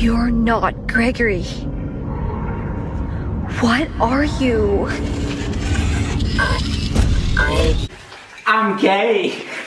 You're not Gregory. What are you? I'm gay.